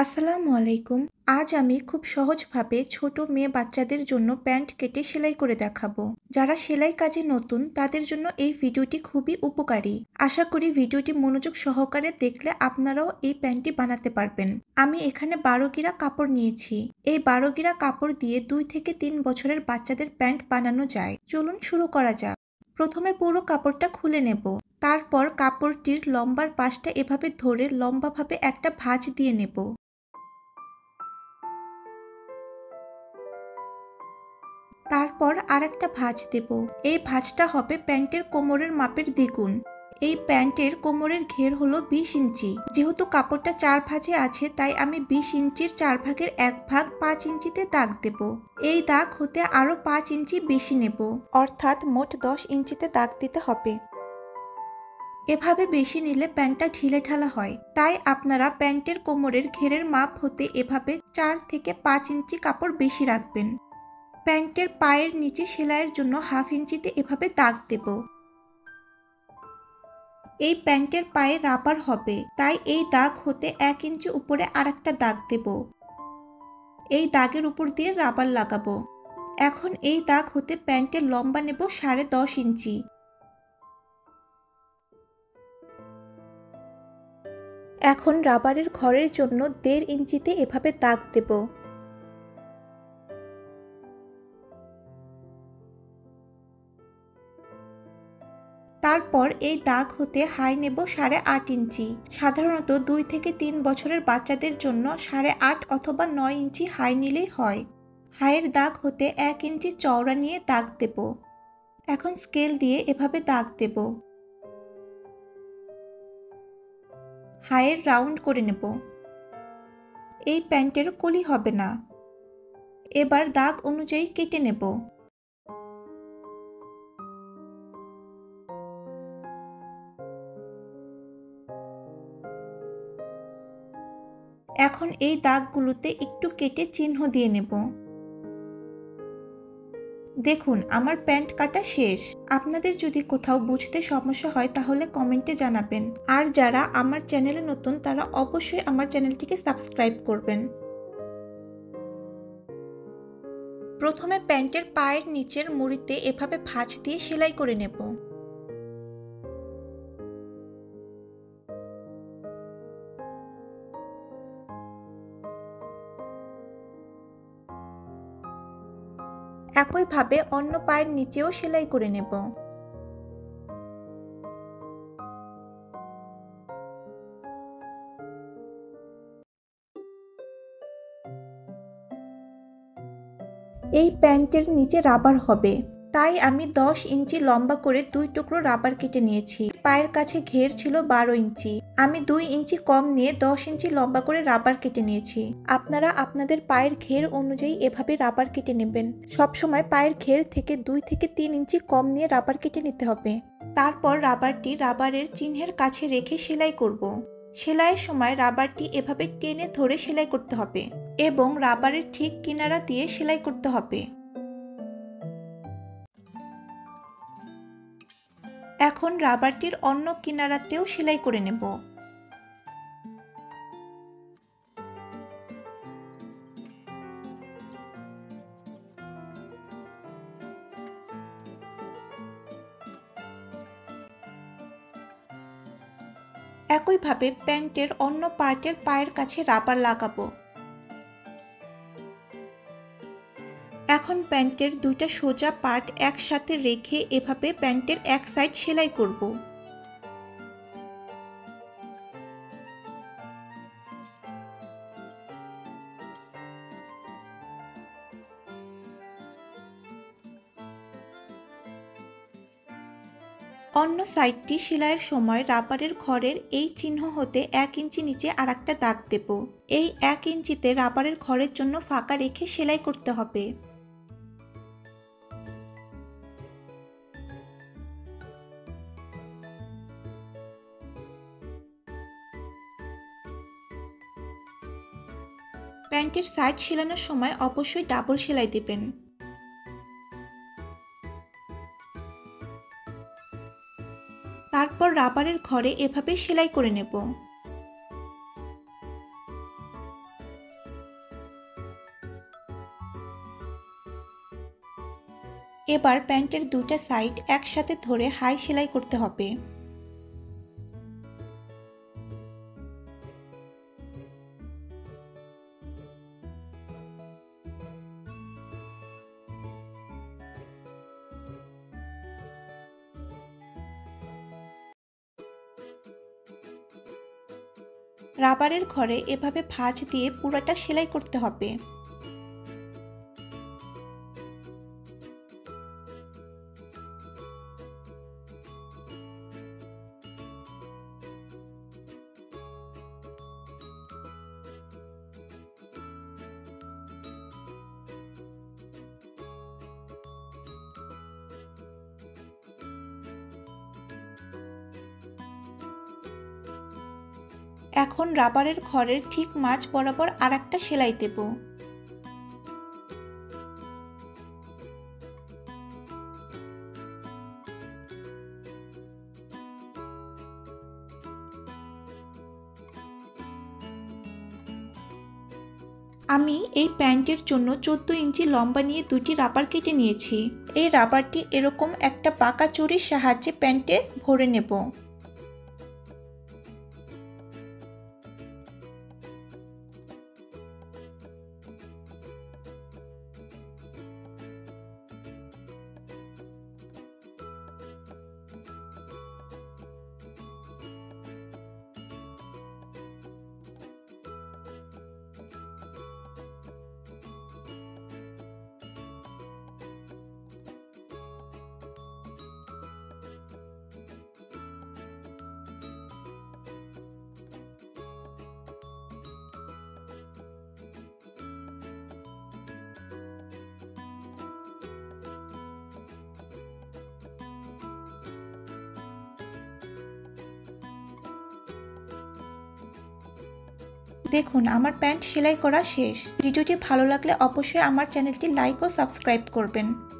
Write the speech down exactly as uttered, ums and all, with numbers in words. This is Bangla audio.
আসসালামু আলাইকুম। আজ আমি খুব সহজভাবে ছোট মেয়ে বাচ্চাদের জন্য প্যান্ট কেটে সেলাই করে দেখাবো। যারা সেলাই কাজে নতুন তাদের জন্য এই ভিডিওটি খুবই উপকারী। আশা করি ভিডিওটি মনোযোগ সহকারে দেখলে আপনারাও এই প্যান্টটি বানাতে পারবেন। আমি এখানে বারো গিরা কাপড় নিয়েছি। এই বারো গিরা কাপড় দিয়ে দুই থেকে তিন বছরের বাচ্চাদের প্যান্ট বানানো যায়। চলুন শুরু করা যাক। প্রথমে পুরো কাপড়টা খুলে নেব। তারপর কাপড়টির লম্বার পাশটা এভাবে ধরে লম্বাভাবে একটা ভাঁজ দিয়ে নেব। তারপর আরেকটা ভাঁজ দেব। এই ভাঁজটা হবে প্যান্টের কোমরের মাপের দ্বিগুণ। এই প্যান্টের কোমরের ঘের হলো বিশ ইঞ্চি। যেহেতু কাপড়টা চার ভাঁজে আছে তাই আমি বিশ ইঞ্চির চার ভাগের এক ভাগ পাঁচ ইঞ্চিতে দাগ দেব। এই দাগ হতে আরো পাঁচ ইঞ্চি বেশি নেব, অর্থাৎ মোট দশ ইঞ্চিতে দাগ দিতে হবে। এভাবে বেশি নিলে প্যান্টটা ঢিলেঢালা হয়, তাই আপনারা প্যান্টের কোমরের ঘেরের মাপ হতে এভাবে চার থেকে পাঁচ ইঞ্চি কাপড় বেশি রাখবেন। প্যান্টের পায়ের নিচে সেলাইয়ের জন্য হাফ ইঞ্চিতে এভাবে দাগ দেব। এই প্যান্টের পায়ে রাবার হবে, তাই এই দাগ হতে এক ইঞ্চি উপরে আরেকটা দাগ দেব। এই দাগের উপর দিয়ে রাবার লাগাবো। এখন এই দাগ হতে প্যান্টের লম্বা নেব সাড়ে দশ ইঞ্চি। এখন রাবারের ঘরের জন্য দেড় ইঞ্চিতে এভাবে দাগ দেব। তারপর এই দাগ হতে হাই নেব সাড়ে আট ইঞ্চি। সাধারণত দুই থেকে তিন বছরের বাচ্চাদের জন্য সাড়ে আট অথবা নয় ইঞ্চি হাই নিলেই হয়। হাইয়ের দাগ হতে এক ইঞ্চি চওড়া নিয়ে দাগ দেব। এখন স্কেল দিয়ে এভাবে দাগ দেব। হাইয়ের রাউন্ড করে নেব। এই প্যান্টের কলি হবে না। এবার দাগ অনুযায়ী কেটে নেব। এখন এই দাগগুলোতে একটু কেটে চিহ্ন দিয়ে নেব। দেখুন, আমার প্যান্ট কাটা শেষ। আপনাদের যদি কোথাও বুঝতে সমস্যা হয় তাহলে কমেন্টে জানাবেন। আর যারা আমার চ্যানেলে নতুন তারা অবশ্যই আমার চ্যানেলটিকে সাবস্ক্রাইব করবেন। প্রথমে প্যান্টের পায়ের নিচের মুড়িতে এভাবে ভাঁজ দিয়ে সেলাই করে নেব। একইভাবে অন্য পায়ের নিচেও সেলাই করে নেব। এই প্যান্টের নিচে রাবার হবে, তাই আমি দশ ইঞ্চি লম্বা করে দুই টুকরো রাবার কেটে নিয়েছি। পায়ের কাছে ঘের ছিল বারো ইঞ্চি। আমি দুই ইঞ্চি কম নিয়ে দশ ইঞ্চি লম্বা করে রাবার কেটে নিয়েছি। আপনারা আপনাদের পায়ের ঘের অনুযায়ী এভাবে রাবার কেটে নেবেন। সবসময় পায়ের ঘের থেকে দুই থেকে তিন ইঞ্চি কম নিয়ে রাবার কেটে নিতে হবে। তারপর রাবারটি রাবারের চিহ্নের কাছে রেখে সেলাই করব। সেলাইয়ের সময় রাবারটি এভাবে টেনে ধরে সেলাই করতে হবে এবং রাবারের ঠিক কিনারা দিয়ে সেলাই করতে হবে। এখন রাবারটির অন্য কিনারাতেও সেলাই করে নেব। একইভাবে প্যান্টের অন্য পার্টের পায়ের কাছে রাবার লাগাবো। এখন প্যান্টের দুইটা সোজা পার্ট একসাথে রেখে এভাবে প্যান্টের এক সাইড সেলাই করব। অন্য সাইডটি সেলাইয়ের সময় রাবারের ঘরের এই চিহ্ন হতে এক ইঞ্চি নিচে আরেকটা দাগ দেব। এই এক ইঞ্চিতে রাবারের ঘরের জন্য ফাঁকা রেখে সেলাই করতে হবে। প্যান্টের সাইড সেলানোর সময় অবশ্যই ডাবল সেলাই দেবেন। তারপর রাবারের ঘরে এভাবে সেলাই করে নেব। এবার প্যান্টের দুটো সাইড একসাথে ধরে হাই সেলাই করতে হবে। রাবারের ঘরে এভাবে ভাঁজ দিয়ে পুরোটা সেলাই করতে হবে। এখন রাবারের ঘরের ঠিক মাঝ বরাবর আরেকটা সেলাই দেব। আমি এই প্যান্টের জন্য চোদ্দ ইঞ্চি লম্বা নিয়ে দুটি রাবার কেটে নিয়েছি। এই রাবারটি এরকম একটা পাকা চুরির সাহায্যে প্যান্টে ভরে নেব। দেখুন আমার প্যান্ট সেলাই করা শেষ। ভিডিওটি ভালো লাগলে অবশ্যই আমার চ্যানেলটি লাইক ও সাবস্ক্রাইব করবেন।